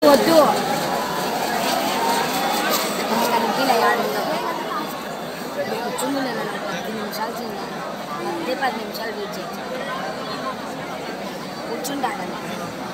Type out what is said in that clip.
వద్దు కూర్చుంది నేను 10 నిమిషాలు తిన్నాను 10 నిమిషాలు వెయిట్ చేయాలి కూర్చుంటాను